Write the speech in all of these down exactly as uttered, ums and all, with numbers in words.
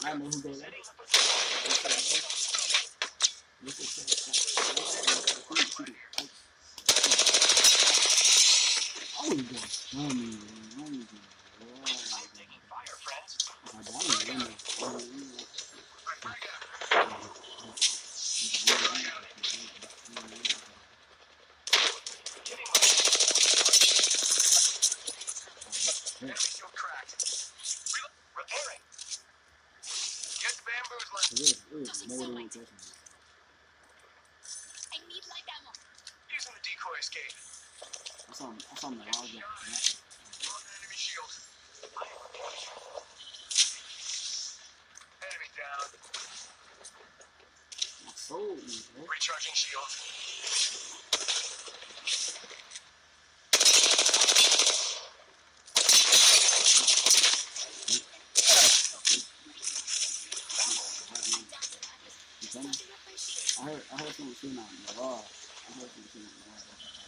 I know who goes there. Oh, he goes funny, man. Oh, he goes. I'm taking fire, friends. I don't know. Repairing. Get bamboozling. It is, it is more than one person. I need light ammo. Using the decoy escape. That's on, that's on the log. Yeah. On enemy shield. Enemy down. My soul, man. Recharging shield. I heard, I heard someone shooting out in the wall. I heard someone shooting out in the wall.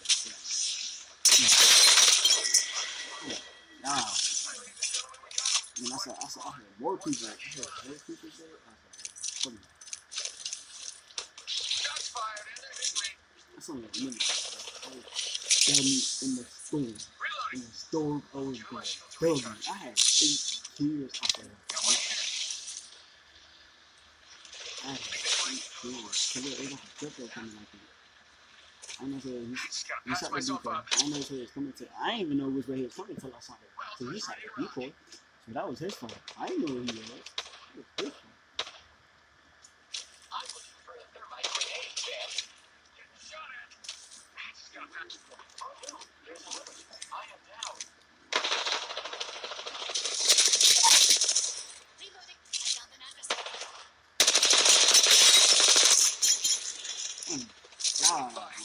Nah. I mean, I saw, I saw, I heard more people. I heard more people there. I saw, Shots fired in their history. that's only a minute. Got me in the storm. In the storm, I was going crazy. I had eight tears after that. I had eight tears. Cause it was like a triple coming like that. I know he, he shot the decoy. I know he was coming to. I didn't even know which way he was coming until I saw it. So he shot the decoy. So that was his fault. I didn't know where he was. It was his fault. I'm looking for a thermite grenade, man. Getting shot at. Just got that. Oh, no. There's a limit. I am down. Reloading. I found an adversary. Mm. God.